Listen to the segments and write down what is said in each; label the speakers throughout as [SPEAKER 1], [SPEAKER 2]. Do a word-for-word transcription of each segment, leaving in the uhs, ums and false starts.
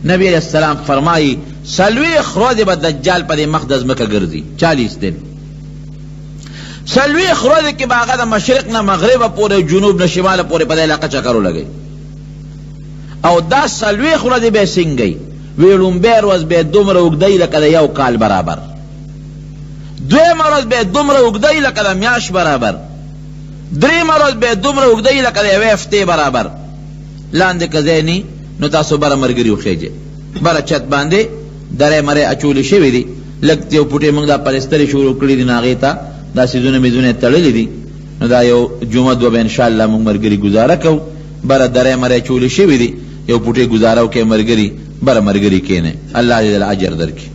[SPEAKER 1] نبی علیہ السلام فرمائی سلویخ روز با دجال پا دی مقدس مکہ گرزی چالیس دن سلویخ روز کی باغا دا مشرق نا مغرب پورے جنوب نا شمال پورے پا دا علاقہ چکرو لگئی او دا سلویخ روز بے سنگئی ویلون بے روز بے دومر اگدئی لکا دا یو کال برابر دویم روز بے دومر اگدئی لکا دا میاش برابر دریم روز بے دومر اگدئی لکا دا ویفتے برابر لاندے کزینی نو تاسو برا مرگریو خیجے برا چت باندے درے مرے اچولی شوی دی لگتی او پوٹے منگ دا پرستری شروع کری دی ناغیتا دا سیزون میزون تڑلی دی نو دا یو جمعہ دو بے انشاءاللہ منگ مرگری گزارا کو برا درے مرے اچولی شوی دی یو پوٹے گزاراو کے مرگری برا مرگری کینے اللہ دل عجر در کی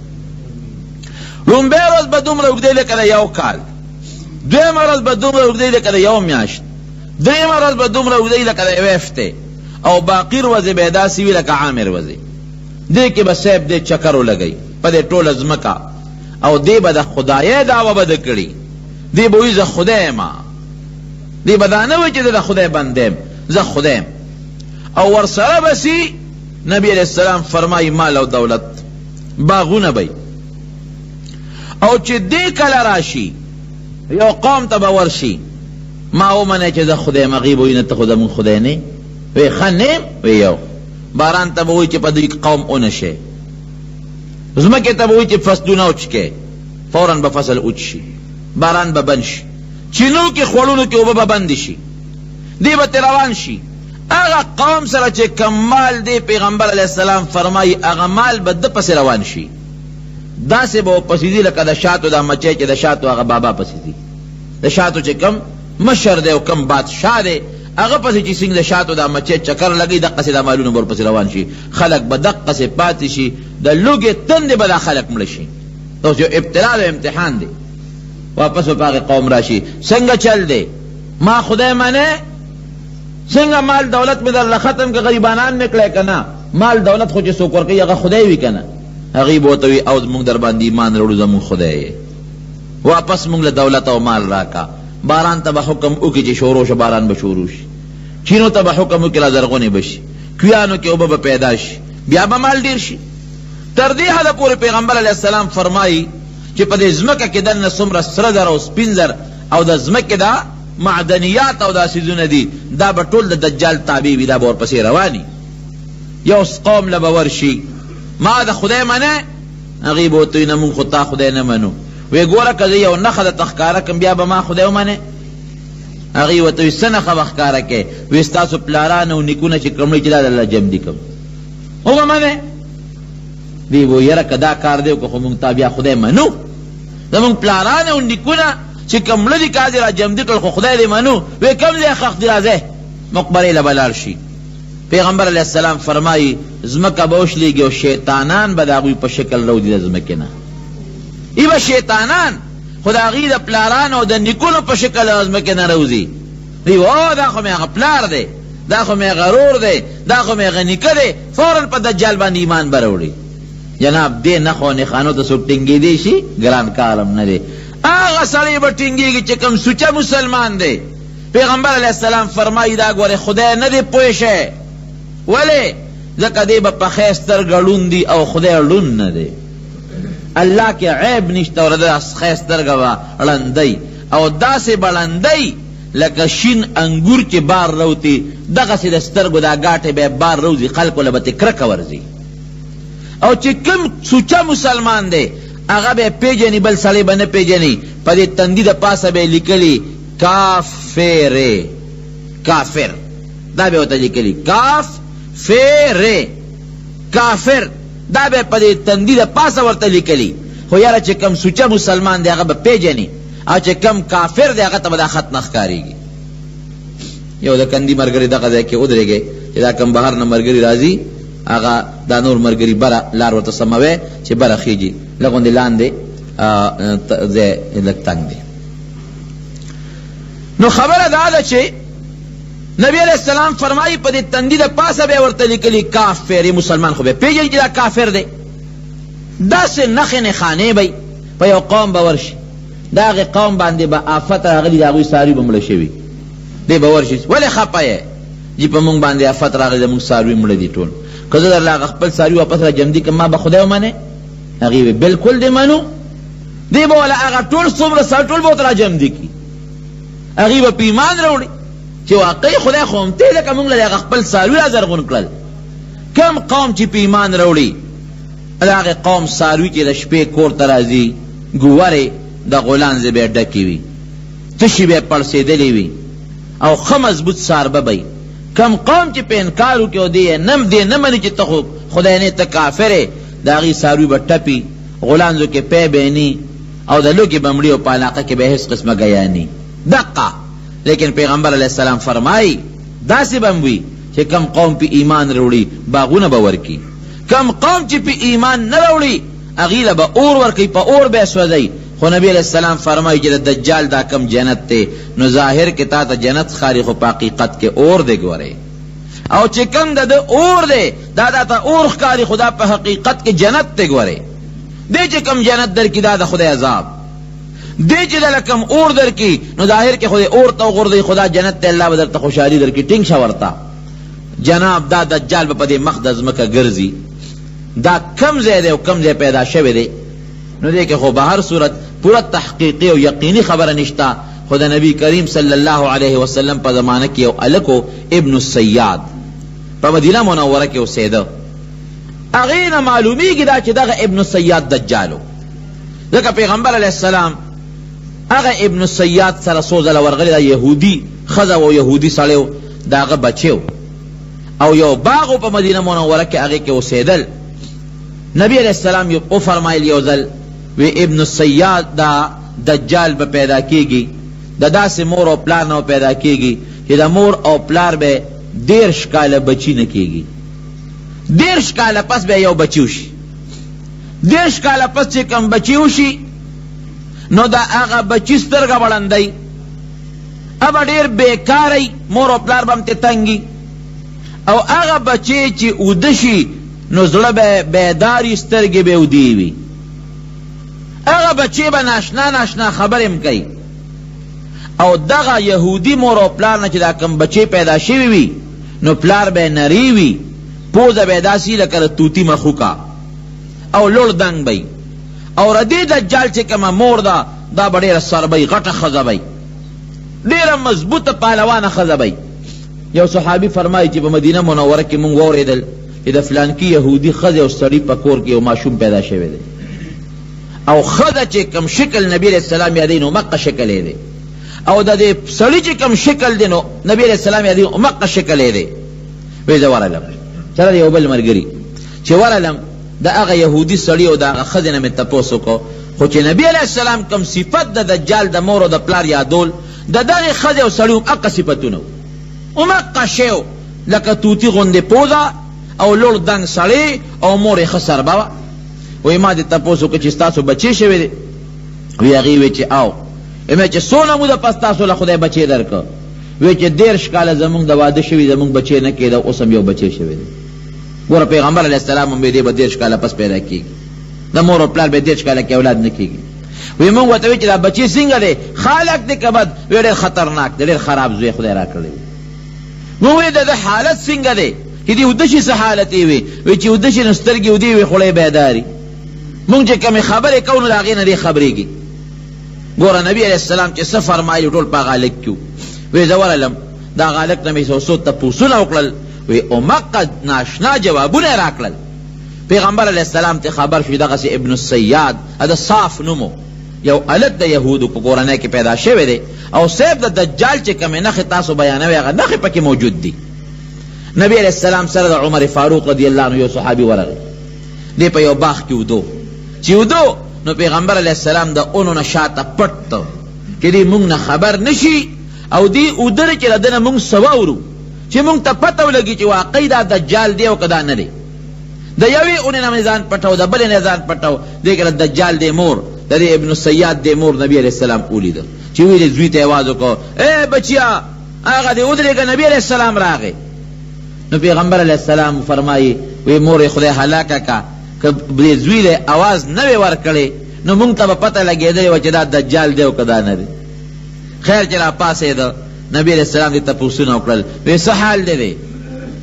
[SPEAKER 1] لون بے روز با دوم رو اگدے لے کدا یو کال دویم روز با دوم رو اگدے لے کدا یو میاشت دریم روز با دوم رو اگدے لے کدا یو افتے او باقی روزے بیدا سیوی لکا عامر وزے دے کے بسیب دے چکرو لگئی پا دے ٹول ازمکا او دے با دا خدای دعوی بدا کری دے بوئی زا خدای ما دے بدانوی چی دا خدای بندیم زا خدایم او ورسر بسی نبی علیہ السلام فرمائی مال او دولت باغون بی او چی دے کل راشی یو قوم تا باورشی ما او منے چی دا خدای مغیب ہوئی نتا خدا من خدای نی وی خنیم وی یو باران تا بوئی چی پا دوی قوم اونشے زمکی تا بوئی چی فصلون اوچکے فوراً با فصل اوچشی باران با بنش چینو کی خولونو کی اوبا با بندشی دی با تیروان شی اغا قوم سره چه کمال دی پیغمبر علیہ السلام فرمائی اغا مال با دا پس روان شی دا سے با پسیدی لکا دا شاتو دا مچے چه دا شاتو اغا بابا پسیدی دا شاتو چه کم مشر دے و کم بادشاہ دے اغا پسی چی سنگ دا شاتو دا مچے چکر لگی دقا سے دا مالون بور پس روان شی خلق با دقا سے پاتی شی دا لوگ تن دے با دا خلق ملشی تو جو ابتلا دا امتحان دے واپس با پاک قوم راشی سنگا چل دے ما خدای مانے سنگا مال دولت میں در ختم کے غریبانان نکلے کنا مال دولت خوچے سوکر کے اگا خدای وی کنا غریب ہوتوی او مونگ در باندی ایمان روڑو زمون خدای واپس مونگ دولت او مال راکا باران تبا حکم اوکی چی شوروش باران بشوروش چینو تبا حکم اوکی لازرغونی بشی کیانو کی اوبا پیداش بیا با مال دیر شی تردی حدا پوری پیغمبر علیہ السلام فرمائی چی پا دی زمکا کی دن سمر سردر او سپینزر او دا زمک دا معدنیات او دا سیزون دی دا بطول دا دجال تابیوی دا بور پسی روانی یا اس قوم لبورشی ما دا خدای منه اغیب ہوتوی نمون خطا خدای نمانو وی گورا کزی یو نخد تخکارا کم بیا با ما خدای منه اغیب ہوتوی سنخ بخکارا کے وی استاسو پلارانو نکونا چی کملی چلا دا اللہ جم دی کم او منه وی وہ یرا کدا کار دیو که خمونگ تا بیا خدای منو زمونگ پلارانو نکونا چی کم لدی کازی را جم دی کل خو خدای دی منو وی کم دی خخ دی رازه مقبری لبلار شی پیغمبر علیہ السلام فرمائی زمکا بوش لیگی و شیطانان بداغوی پا شکل رو دی زمکینا ای با شیطانان خدا غی دا پلاران و دا نکونو پا شکل زمکینا روزی ای او دا خو میغا پلار دے دا خو میغا رور دے دا خو میغا نکا دے فوراً پا دجال بان ایمان بروڑی جناب دے نخو نخانو تا سو ٹنگی دے شی گران کارم ندے آغا سالی با ٹنگی گی چکم سوچا مسلمان دے پیغمبر علیہ السلام فرمائی دا گوارے خدای ندے پوشے ولی زکا دے با پخیستر گلون دی او خدای لون ندے اللہ کے عیب نشتا اور دا خیستر گوا لندی او دا سے بلندی لکا شین انگور چی بار روتی دغا سی دستر گو دا گاٹے بے بار روزی خلقو لبتی کرک ورزی او چی کم سوچا مسلمان دے اغا بے پیجنی بل سالی با نپیجنی پا دے تندی دا پاسا بے لکلی کافر کافر دا بے ہوتا لکلی کاف فیرے کافر دا بے پا دے تندی دا پاسا ورطا لکلی خو یارا چے کم سوچا مسلمان دے اغا با پیجنی او چے کم کافر دے اغا تا با دا خط نخکاری گی یو دا کندی مرگری دا قضای کے ادرے گے چے دا کم بہر نا مرگری رازی اغا دا نور مرگری برا لار ورطا سموے چے برا خیجی لگون دے لان دے دے لگ تنگ دے نو خبر دا دا چے نبی علیہ السلام فرمائی پا دی تندی دا پاسا بے ورطا لکلی کافر یہ مسلمان خوبے پیجن جی دا کافر دے دا سے نخن خانے بھئی پا یو قوم باورشی دا غی قوم باندے با آفت راغلی دا غوی ساروی بملشوی دے باورشی ولی خپا ہے جی پا مونگ باندے آفت راغلی دا مونگ ساروی ملدی ٹون که زه درله هغه خپل څاروي واپس را جمدي کړم ما به خدای ومنې؟ هغې وی بلکل دې منو. دی به والا هغه ټول څومره سر ټول به ورته را جمدي کړي، هغې به په ایمان راوړي چې واقعي خدای خو همتې لکه موږ له هغه خپل څاروي را زرغون کړل. کم قوم چې په ایمان راوړي د هغې قوم څاروي چې د شپې کور ته راځي ګورې د غولانځې به یې ډکې وي، تشي به یې پړسېدلې وي او ښه مضبوط څاربه به کم قوم چې په انکار وکړي او دی نه دی نه مني چې ته خو خدای نه ته کافر یې، د هغې څاروي به ټپي، غولانځو کې پی به ني او د لوږې به مړي او په علاقه کې به هېڅ قسمه ګیا ني دقه. لیکن پیغمبر علیہ السلام فرمائی داسې به هم وي چې کم قوم په ایمان راوړي باغونه به ورکي، کم قوم چې په ایمان نه راوړي هغې له به اور ورکوي، په اور به یې سوځوي. خو نبی علیہ السلام فرمائی چې د دجال دا کم جنت دی نو ظاهر کې تا ته جنت ښکاري خو په حقیقت کې اور دی ګورئ، او چې کم د ده اور دی دا دا ته اور ښکاري خو دا په حقیقت کې جنت دی ګورئ. دی چې کم جنت در کی دا د خدای عذاب، دی چې دله کم اور در کی نو ظاهر کې خدای اور ته وغورځوي خدا جنت ته الله به درته خوشحالي در کی. ټینګ شه ورته جناب دا دجال به په دې مخ د ځمکه ګرځي، دا کم ځای دی او کم ځای پیدا شوی دی. نو دی کې خو به هر صورت پورا تحقیقی او یقینی خبره نشته. خو د نبی کریم صلی الله علیه وسلم په زمانه کې یو هلک ابن السیاد په مدینه منوره کې اوسېده، هغې نه معلومیږي دا چې دغه ابن السیاد دجال و. ځکه پیغمبر علیه السلام هغه ابن السیاد سره څو ځله ورغلی، دا یهودي ښځه و یهودي سړی و، د هغه بچی و او یو باغ و په مدینه منوره کې هغې کې اوسېدل. نبی علیه السلام وفرمایل یو ځل وی ابن السیاد دا دجال به پیدا کیږي، د داسې مور او پلار نه پیدا کیږي چې د مور او پلار به دېرش کاله بچي نه کیږي، دېرش کاله پس به یو بچی وشي، دېرش کاله پس چې کم بچی وشي نو دا هغه بچی سترګه بړندی ابه ډېر بېکاری، مور او پلار به هم ترې تنګي، او هغه بچی چې اوده شي نو زړه به بیداري، سترګې به اودې وي، هغه بچی به ناشنا ناشنا خبرې م کوي. او دغه یهودي مور او پلار نه چې دا کم بچی پیدا شوي وي نو پلار به نری وي، پوزه به یې داسې لکه د طوطي مخوکه او لوړ دنګ به او د دې دجال چې کومه مور ده دا به ډېره سربی غټه ښځه به ډېره مضبوطه پهلوانه ښځه به. یو صحابي فرمایي چې په مدینه منوره کې مونږ واورېدل چې د فلانکي یهودي ښځې او سړي په کور کې یو ماشوم پیدا شوی دی، او ښځه چې کم شکل نبی علیہ السلام یادوي نو مقه شکل یې دی، او د دې سړي چې کم شکل دی نو نبی علیہ السلام یادوي مقه شکل یې دی. وی زه ورغلم چېرته یو بل ملګري چې ورغلم د هغه یهودي سړي او د هغه ښځې نه مې تپوس وکړو، خو چې نبی علیہ السلام کم صفت د دجال د مور او د پلار یادول د دغې ښځې او سړي هم هغه صفتونه و، همغه شی و لکه طوطي غوندې پوزه او لوړ دنګ سړی او مور یې ښه سربه وه. وی ما دې تپوس وکړه چې ستاسو بچی شوی دی؟ وی هغې وی چې او وی چې څونه موده پس تاسو له خدای بچی درکړه؟ وی چې دېرش کاله زمونږ د واده شوي زمونږ بچی نه کېده، اوس هم یو بچی شوی دی. ګوره پیغمبر علیه السلام هم دې به دېرش کاله پس پیدا کېږي، د مور او پلار به دېرش کاله کې اولاد نه کېږي. وی مونږ ورته وی چې دا بچی څنګه دی؟ خالق دی که بد؟ وی ډېر خطرناک دی، ډېر خراب زوی خدای را کړی دی. مونږ وی د ده حالت څنګه دی چې دې اوده شي؟ څه حالت یې وي؟ وی چې اوده شي نو سترګې اودې وي خوله یې بیداري، مونږ چې کمې خبرې کوو نو د هغې نه دې خبرېږي. ګوره نبي علیه السلام چې څه فرمایلي ټول په هغه هلک کې وو. وی زه ورغلم د هغه هلک نه مې څو څو تپوسونه وکړل، وی همغه ناشنا جوابونه یې راکړل. پیغمبر علیه السلام ته خبر شو دغسې ابن السیاد د صاف نومو یو هلک د یهودو په کورنۍ کې پیدا شوی دی، او صاحب د دجال چې کومې نښې تاسو بیانوي هغه نښې پکې موجود دي. نبی علیه السلام سره د عمر فاروق رضی الله عنه یو صحابي ورغی، دی په یو باغ کې ودو، چې ودو نو پیغمبر علیه السلام د اونو نه شاته پټ ته چې دی مونږ نه خبر نشي، او دی ودره چې له ده نه مونږ څه واورو چې مونږ ته پته ولګي چې واقعي دا دجال دی او که دا نه دی. د یوې اونې نه مې ځان پټو، د بلې نه ځان پټو، دی که د دجال دی مور د دې ابن السیاد دی مور نبی علیه السلام ولیده چې ویلې زوی ته یې اواز وکړو ای بچیا هغه دی ودرېږه، نبی علیه السلام راغی. نو پیغمبر علیه السلام فرمایي وی مور یې خدای هلاکه که که دې زوی له اواز نه وی ورکړی نو مونږ ته به پته لګېدلې وه چې دا دجال دی او که دا نه دی. خیر چې را پاسېده نبی علیه السلام دې تپوسونه وکړل، وی څه حال دی دی؟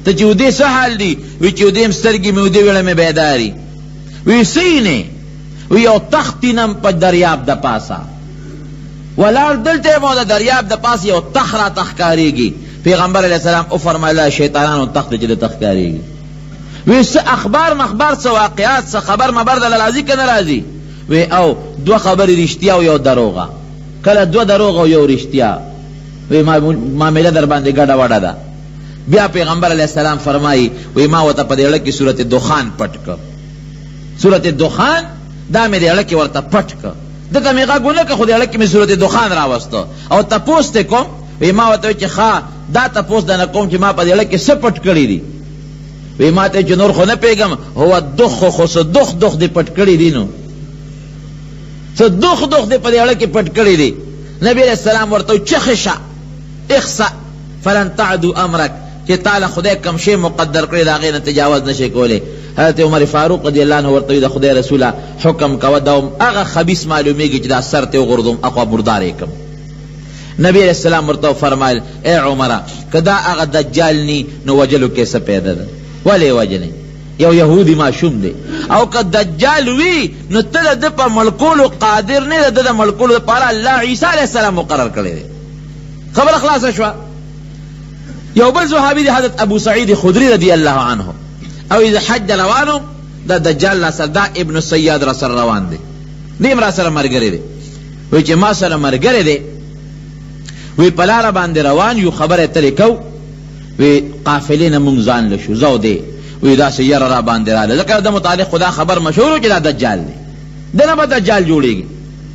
[SPEAKER 1] ته چې ودې څه حال دی؟ وی چې ودې م سترګې مې ودې ویړه مې بیداري. وی سینې وی یو تختینم په دریاب د پاسه ولاړ دلته مو د دریاب د پاس یو تخ را تخکاریږي. پیغمبر علیہ السلام او فرمایله شیطانانو تخت چې د تخکاریږي. وی څه اخبار مخبار څه واقعات څه خبر مبر دل راځي که نه راځي؟ وی او دو خبرې رښتیا او یو دروغه. کله دو دروغ او یو رښتیا. وی معامله در باندې ګډه وډه ده. بیا پیغمبر علیہ السلام فرمایي وی ما ورته په دې اړه کې سورت دخان پټ کړ. سورت دخان دا مې دې اړه کې ورته پټ کړ. دته مې غږ ونه کړ خو دې اړه کې مې سورت دخان راوسته او تپوس ته کوم. وی ما ورته وی چې ښه دا تپوس دنه کوم چې ما په دې اړه کې څه پټ کړي دي. وی ما ته چې نور خو نه پیږم هو دخ خو څه دخ دخ دې پټ کړي دي. نو څه دخ دخ دې په دې اړه کې پټ کړي دي. نبی علیہ السلام ورته چخشه اخسا فلن تعدو امرک چې تعالی خدای کم شی مقدر کړی دا غي نه تجاوز نشي کولی. حضرت عمر فاروق رضی الله عنه ورته د خدای رسوله حکم کوه دا هغه خبيث معلومیږي چې دا سر ته وغردم اقوا مردار یکم. نبی علیہ السلام ورته فرمایل اے عمر کدا هغه دجال نی نو وجلو کې څه پیدا ده ولی وجنه یو یهودی معشوم دی او که دجال وی نو ته د په ملکولو قادر نه د ملکولو لپاره الله عیسی علیہ السلام مقرر کړی دی. خبر خلاص شو. یو بل صحابی دی حضرت ابو سعید خدری رضی اللہ عنہ او اذا حج روانو دا دجال را سر دا ابن سیاد را سر روان دی. دیم را سر مرگره دی. وی چې ما سر مرگره دی وی پلار باندې روان یو خبر تلی کو وی قافلین مونزان لشو زو دی وی دا سیر را باندې را لی ذکر دا متعلق خدا خبر مشهورو چې دا دجال دی دنا با دجال جوڑی گی.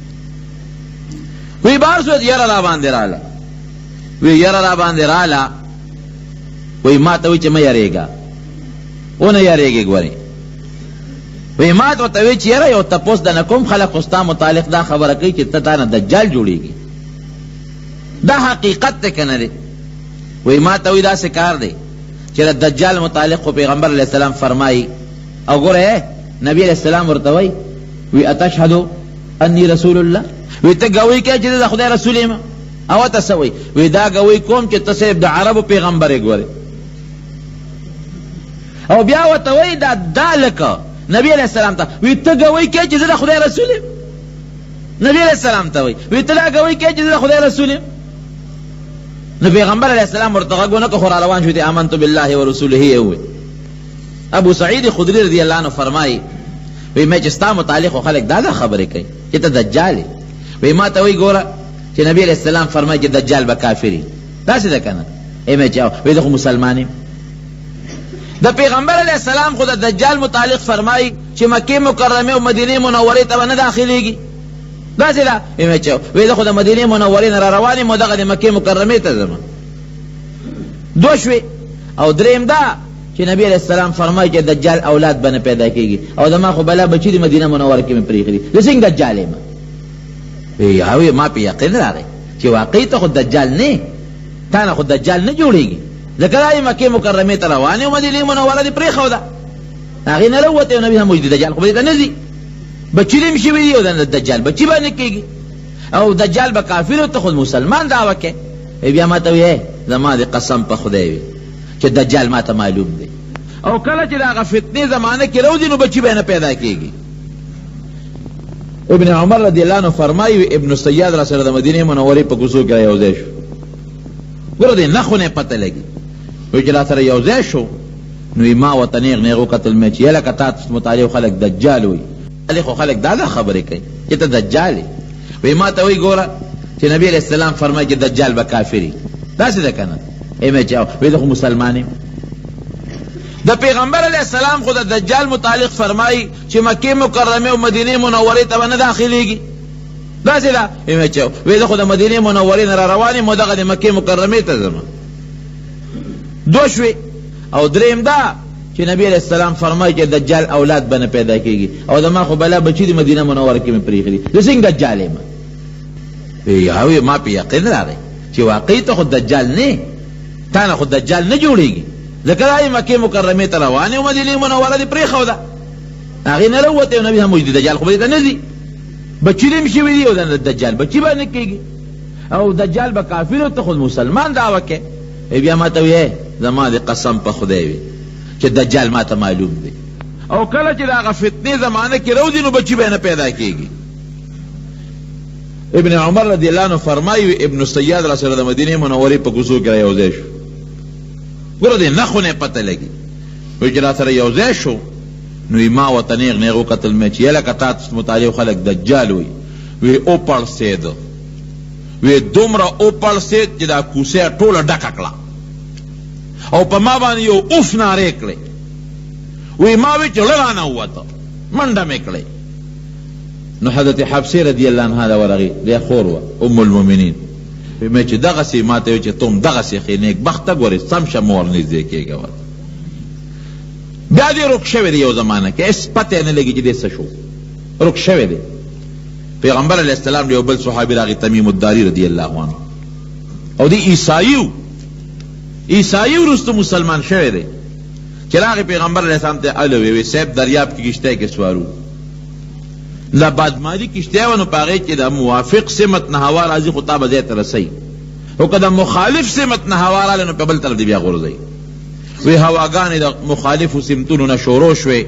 [SPEAKER 1] وی بار سوید یر را باندې را لی وی یر را باندې را لی وی ما ته وی چې ما یریږه ونه یریږي ګورې. وی ما ته وی چې یره یو تپوس د نکوم خلق استا متعلق دا خبره کوي چې ته نه دجال جوړیږي دا حقیقت ته کنه دی. وی ما ته وی دا څه کار دی چې د دجال متعلق خو پیغمبر علیہ السلام فرمایي او ګوره نبی علیہ السلام ورته وی وی اتشهد انی رسول الله وی ته ګوي کې چې د خدای رسول یم او تاسو وی وی دا ګوي کوم چې تاسو د عربو پیغمبر یې ګوره او بیا ورته وی دا دالک نبی علیہ السلام ته وی ته ګوي کې چې د خدای رسول یم. نبی علیہ السلام ته وی وی ته دا ګوي کې چې د خدای رسول یم. نو پیغمبر علیہ السلام ورته غوونه کو خور روان شو دي آمنت بالله ورسوله یو. ابو سعید خدری رضی اللہ عنہ فرمای وی مې چې ستا متعلق خلک دا دا خبرې کوي چې ته دجال وی ما ته وی ګوره چې نبی علیہ السلام فرمای چې دجال به کافری دا څه ده کنه ایمه چاو وی دغه مسلمانی. د پیغمبر علیہ السلام خود دجال متعلق فرمای چې مکه مکرمه او مدینه منوره ته نه داخليږي دا څه ده ایمه چاو وی دغه د مدینه منوره نه رواني مو دغه د مکه مکرمه ته ځم. دوشوي او دریم دا چې نبی علیہ السلام فرمای چې دجال اولاد بنه پیدا کیږي او دما خو بلا بچی د مدینه منوره کې مې پریخري د څنګه دجال ما وی هاوی ما په یقین راغی چې واقعي ته خود دجال نه تا نه خود دجال نه جوړیږي ځکه دای مکه مکرمه ته روانه او مدینه منوره دی پرې خو ده هغه نه وروته نبی هم موجود دجال خو دې نه زی بچی دې مشي وی او د دجال بچی باندې کېږي او دجال به کافر ته خود مسلمان دا وکه بیا ما ته وی زما دې قسم په خدای وی چې دجال ما ته معلوم دی او کله چې دا فتنه زمانه کې راوځي نو بچی به نه پیدا کېږي. ابن عمر رضی اللہ عنہ فرمایي ابن سیاد را سره د مدینه منورې په کوڅو کې یو ځای شو ګوره دې نخونه پته لګي وی چې را سره یو ځای شو نو ما وطنیغ نیغو قتل مې چې یله کتا مطالعه خلک دجال وي خو خلک دا دا خبرې کوي چې ته دجال وی ما ته وی ګوره چې نبی علیہ السلام فرمایي چې دجال به کافری دا څه ده کنه ایمه چاو وی دغه مسلمانی. د پیغمبر علیہ السلام خود دجال متعلق فرمائی چې مکه مکرمه او مدینه منوره ته نه داخليږي دا څه ده ایمه چاو وی خود مدینه منوره نه رواني مو دغه مکه مکرمه ته ځم. دوشوي او دریم دا چې نبی علیہ السلام فرمایي چې دجال اولاد بنه پیدا کیږي او دما خو بلا بچی د مدینه منوره کې مې پریخري د څنګه دجال ما وی هاوی ما په یقین راغی چې واقعي ته خود دجال نه تا نه خود دجال نه جوړیږي ذکر آئی مکه مکرمه ته روانه او مدینه منوره دی پرې خو ده هغه نه وروته او نبی هم موجود دجال خو دې نه زی بچی دې مشي وی او د دجال بچی باندې کېږي او دجال به کافر ته خود مسلمان دا وکه بیا ما ته وی زما د قسم په خدای وي چې دجال ما ته معلوم دی. او کله چې د هغه فتنې زمانه کې روځي نو بچي به نه پیدا کېږي. ابن عمر رضی الله عنه فرمایي ابن سیاد را سره د مدینې منورې په کوڅو کې را یوځای شو. ګوره دې نښو نه پته لګي. وایي چې را سره یوځای شو نو ما ورته نیغ نیغ وکتل مې چې یلکه تا مطالعه خلک دجال وایي. وی او پړسېد وی دومره او پړسېد چې دا کوڅه ټوله ډکه کړه او په ما باندې یو اوف نارې کړې. وی ما وی چې زړه رانه ووته منډه مې کړې. نو حضرت حفصې رضی الله عنها دا ورغې بیا خور وه ام المؤمنین. وی مې چې دغسې ما ته وی چې ته هم دغسې ښې نیکبخته ګورې سم شه مه ورنږدې کېږه ورته. بیا دې رک شوی دی یو زمانه کې هېڅ پته نه لګي چې دې څه شو رک شوی دی. پیغمبر علیہ السلام یو بل صحابی راغی تمیم الداری رضی اللہ عنہ او دی عیسائیو عیسائیو رستو مسلمان شوی دی چراغ پیغمبر علیہ السلام تے علوی وی سیب دریاب کی کشتے کے سوارو لبادماری کشتے ونو پاگئی چی دا موافق سمت نهوار آزی خطاب زیت رسی او کدا مخالف سمت نهوار آلنو پا بل طرف دی بیا غرزی وی هواگانی دا مخالف سمتونو نشوروش وی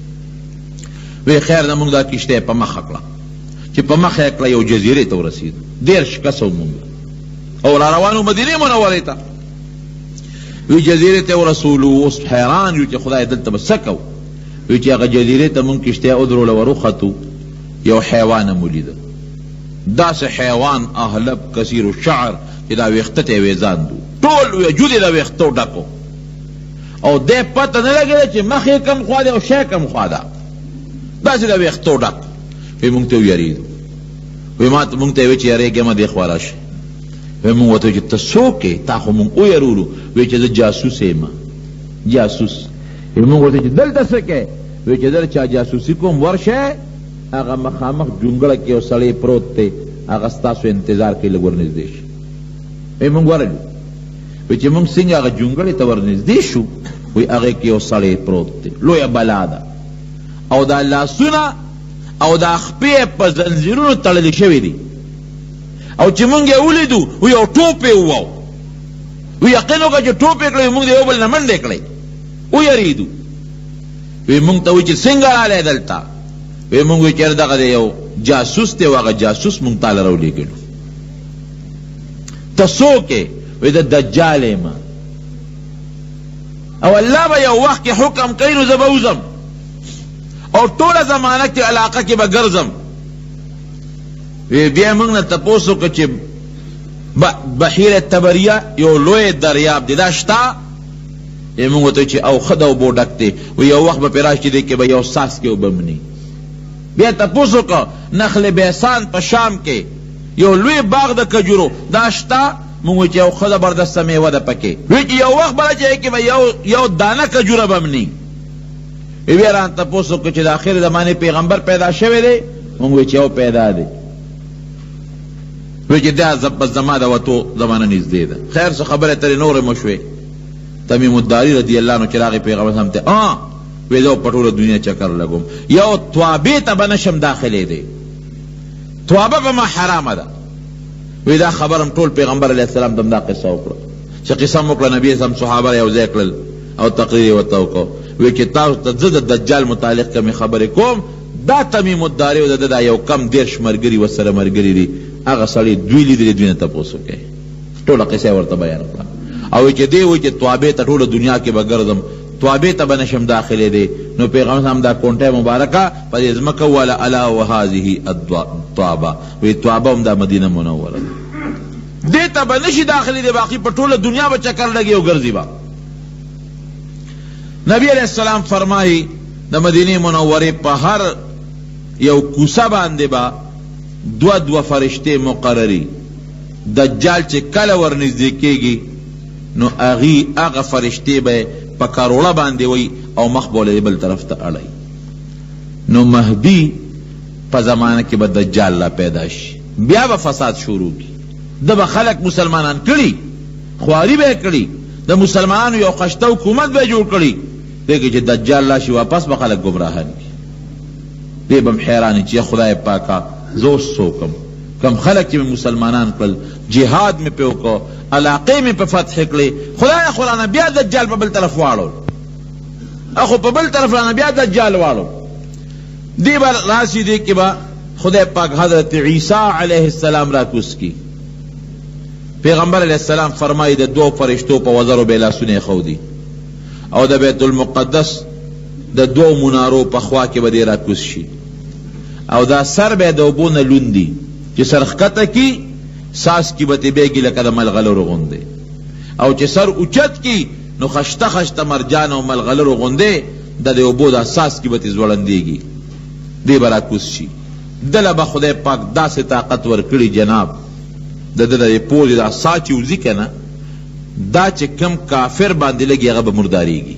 [SPEAKER 1] وی خیر دا منگ دا کشتے پا مخقلا چې په مخه یې کړه یو جزیرې ته ورسېدو دېرش کسه ومونږ او را روانو مدینې منورې ته. وی جزیرې ته ورسولو اوس حیران یو چې خدای دلته به څه کوو. وی چې هغه جزیرې ته مونږ کشتۍ ودروله وروختو یو حیوان مو لیده داسې حیوان اهلب کثیر الشعر چې دا ویښته ته یې ویزاندو ټول وجود یې د ویښتو ډکو او دې پته نه لګېده چې مخ یې کم خوا دی او شا کم خوا ده داسې د ویښتو ډک. وی مونږ ته ویریدو وی ما ته مونږ ته وی چې یارېږه مه دې خوا راشه. وی مونږ ورته چې ته څوک یې تا خو مونږ ویرولو. وی چې زه جاسوس یم جاسوس. وی مونږ ورته چې دلته څه کوې. وی چې در چا جاسوسي کوم ورشه هغه مخامخ جونګړه کې یو سړی پروت دی هغه ستاسو انتظار کوي لږ ورنږدې شي. وی مونږ ورغلو. وی چې مونږ څنګه هغه جونګړې ته ورنږدې شو وی هغې کې یو سړی پروت دی لویه بلا ده او دا لاسونه او دا خپې په زنځیرونو تړلې شوي دي او چې مونږ یې ولیدو وی یو ټوپ یې وواو. وی یقین وکړه چې ټوپ یې کړی مونږ د یو بل نه منډې کړی ویریدو. وی مونږ ته وی چې څنګه رالی دلته. وی مونږ وی چېرې دغه د یو جاسوس دی او هغه جاسوس مونږ تاله راولېږلو. ته څوک یې؟ وی د دجال یم او الله به یو وخت کې حکم کوي نو زه به وځم او ټوله زمانه کې علاقه کې به ګرځم. بیا موږ نه تپوس وکړه چې بحیره تبریه یو لوی دریاب دی دا شته؟ موږ ورته چې او ښه د اوبو ډک دی. و یو وخت به پرې راشي دی کې به یو څاڅکې اوبه مني. بیا تپوس وکړه نخل بیسان په شام کې یو لوی باغ د کجورو دا شته؟ موږ وایو چې یو ښه زبردسته میوه ده پکې. وایي چې یو وخت به راځي کې به یو دانه کجوره به مني. بیا ران تپوس وکړه چې د آخر زمانې پیغمبر پیدا شوی دی؟ موږ وایو چې یو پیدا دی. وایي چې دا بس زما د وتو زمانه نږدې ده. خیر څه خبرې ترې نورې مو شوې. تمیم الداري رضی الله عنه چې راغی پیغمبر صاحب ته آ وی زه په ټوله دنیا چکر لګوم یو توابې ته به نشم داخلېدی توابه به ما حرامه ده. وی دا خبر هم ټول پیغمبر علیه السلام ته هم دا قصه وکړه چې قصه م وکړه نبي اسلام صحابه یو ځای کړل او تقریر یې ورته وکړو. وی چې تاسو ته زه د دجال متعلق کمې خبرې کوم دا تمیم الداري او د دا یو کم دېرش ملګري ورسره ملګري دي هغه سړي دوی لیدلي دوی نه تپوس وکړئ. ټوله قصه یې ورته بیان کړه او چې دی وایي چې توابې ته ټوله دنیا کې به ګرځم توابې ته به نشم داخلېدی. نو پیغمبر صاحب دا کونټه مبارکه په دې ځمکه وویله الا وهذه الطوابه وی توابه هم دا مدینه منوره ده دې ته به نشي داخلېدی باقي په ټوله دنیا به چکر لګي او ګرځي به. نبی علیہ السلام فرمایي د مدینې منورې په هر یو کوڅه باندې به دوه دوه فرشتې مقرري. دجال چې کله ورنږدې کېږي نو اغي هغه فرشتې به په کروړه باندې وي او مخ بوله بل طرف ته اړی. نو مهدی په زمانه کې به دجال لا پیدا شي بیا به فساد شروع کی د به خلق مسلمانان کړي خواري به کړي د مسلمانانو یو خشته حکومت به جوړ کړي دیکھئے چې دجال لا شي واپس به خلق گمراهان کی دی بم حیرانی چې خدای پاکا زو سوکم کم خلق چې مسلمانان کړل، جهاد مې په وکړو، علاقې مې په فتح کړې، خدای خورانه بیا دجال په بل طرف واړو، اخو په بل طرف رانه بیا دجال واړو. دی بر راشي دی کې با خدای پاک حضرت عیسی علیہ السلام را کوس کی. پیغمبر علیہ السلام فرمایي د دو فرشتو په وزرو به لاسونه خودي او د بیت المقدس د دو منارو په خوا کې به را کوس شي او دا سر به د وبونه لوندي چې سرخکته کی ساس کی به بیګی لکه د ملغلرو غوندې، او چې سر اوچت کی نو خشته خشته مرجان او ملغلرو غوندې د دې اوبو د اساس کی به ځوړندېږي، دی به را کوس شي. دله به خدای پاک داسې طاقت ورکړي جناب د ده د پوزې دا سا چې وځي که نه، دا چې کم کافر باندې لګي هغه به مردارېږي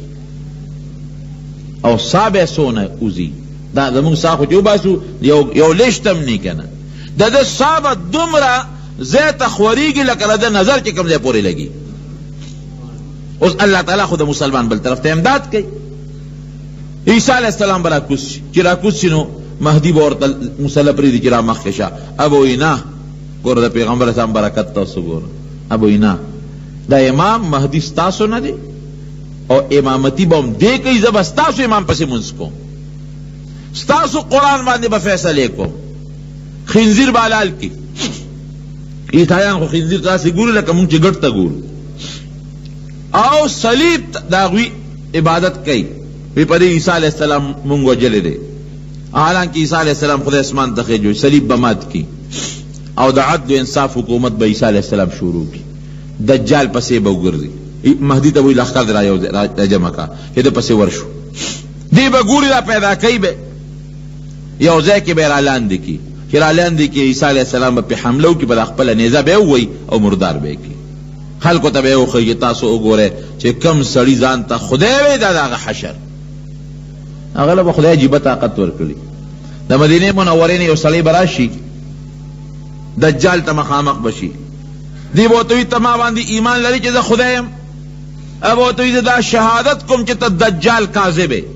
[SPEAKER 1] او سا به څونه وځي. دا زمونږ سا خو چې وباسو یو لشت هم نه که نه، د ده سا به دومره ځای ته خورېږي لکه د ده نظر چې کوم ځای پورې لګي. اوس الله تعالی خو د مسلمان بل طرف ته امداد کوي. عیسی علیہ السلام به را کوز شي، چې را کوز شي نو مهدي به ورته مسله پرېږدي چې را مخکې شه. ابویي نه، ګوره د پیغمبر اسلام برکت تاسو ګوره. ابویي نه، دا امام مهدي ستاسو نه دی او امامتي به هم دې کوي، زه به ستاسو امام پسې مونځ کوم، ستاسو قرآن باندې به فیصلې کوم، خنزیر به حلال کړي. عیسایان خو خنزیر تاسې ګوري لکه مونږ چې ګډ ته ګورو، او صلیب د هغوی عبادت کوي. وی په دې عیسی علیہ السلام مونږ وجلی دی، حالانکه عیسی علیہ السلام خدای اسمان ته خېجوي، صلیب به مات کی او د عدل و انصاف حکومت به عیسی علیہ السلام شروع کی. دجال پسې به وګرځي، مهدي ته وی لښکر را جمع کا چې د پسې ورشو، دی به ګوري را پیدا کوي، به یو ځای کې به را لاندې کی، چې را لاندې کی عیسی علیہ السلام به پې حمله وکړي، په خپله نیزه به ووهي او مردار به یې کړي. خلکو ته به یې وښیي تاسو وګورئ چې کم سړي ځان ته خدای وی دا د هغه حشر، هغه له به خدای عجیبه طاقت ورکړي. د مدینې منورې نه یو سړی به راشي، دجال ته مخامخ بشي، دی به ورته وي ته ما باندې ایمان لري چې زه خدای یم؟ هغه به ورته وي زه دا شهادت کوم چې ته دجال کاذب یې.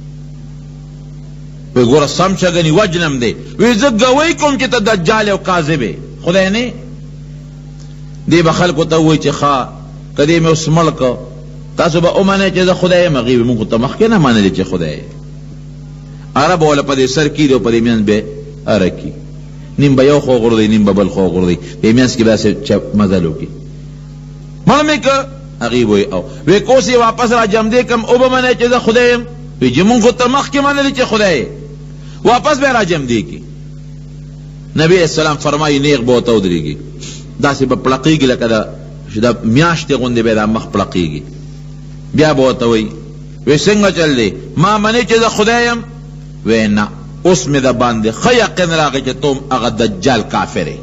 [SPEAKER 1] وی ګوره سم شه ګنې وجنم دی، وی زه ګوی کوم چې ته دجال او کاذب یې، خدای نه. دی به خلکو ته ووایي چې ښه که دې مې اوس مړ که تاسو به ومنئ چې زه خدای یم، هغې به مونږ ته مخکې نه منلې چې خدای یې. اره به وله په دې سر کېږي او په دې منځ به اره کي، نیم به یو خوا غورځوي نیم به بل خوا غورځوي، دې منځ کې به داسې مزل وکړي. مړ مې که هغې به وایي او وی که اوس یې واپس را جمدې کړم او به منئ چې زه خدای یم؟ وی چې مونږ خو ته مخکې منلې چې خدای یې، واپس به یې را جمدې کړي. نبي علیہ السلام فرمایي نیغ به ورته ودرېږي، داسې به پړقېږي لکه د میاشتې غوندې به یې دا مخ پړقېږي. بیا به ورته وایي وی څنګه چل دی، ما منې چې زه خدای یم؟ وی نه، اوس مې د باندې ښه یقین راغی چې ته هغه دجال کافر یې.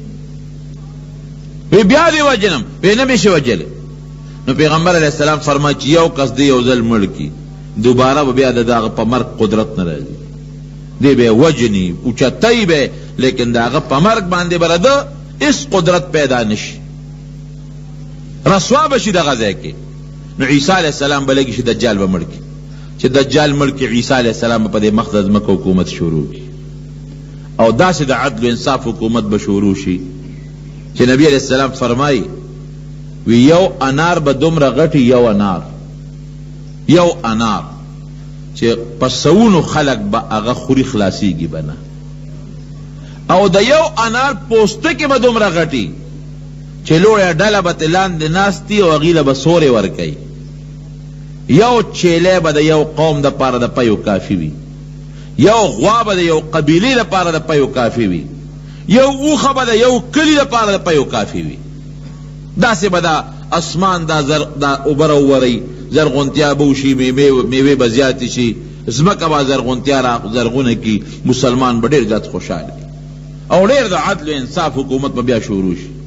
[SPEAKER 1] وی بیا دې وجنم؟ وی نه مې شي وجلی. نو پیغمبر علیہ السلام فرمایي چې یو کس دی یو ځل مړ کي، دوباره به بیا د هغه په مرګ قدرت نه راځي، دی به وجني اوچتی به، لیکن د هغه په مرګ باندې به د هېڅ قدرت پیدا نشي، رسوا به شي دغه ځای کې. نو عیسی علیہ السلام به لګي چې دجال به مړ کي، چې دجال مړ کي عیسی علیہ السلام په دې مخ د ځمکه حکومت شروع کړي او داسې د عدل و انصاف حکومت به شروع شي چې نبی علیہ السلام فرمایي وی یو انار به دومره غټي، یو انار یو انار چې په سوونو خلق به هغه خوري خلاصیږي به نه، او د یو انار پوستکې به دومره غټي چې لویه ډله به ترې لاندې ناستي او هغې له به سورې ورکوي. یو چیلی به د یو قوم دپاره د پیو کافي وي، یو غوا به د یو قبیلې دپاره د پیو کافي وي، یو اوښه به د یو کلي دپاره د پیو کافي وي. داسې به دا اسمان دا اوبه راوورئ، زرغونتیا به وشي، میوې به زیاتې شي، ځمکه به زرغونتیا را زرغونه کي، مسلمان به ډېر زیات خوشحال کي او ډېر د عدل و انصاف حکومت به بیا شروع شي.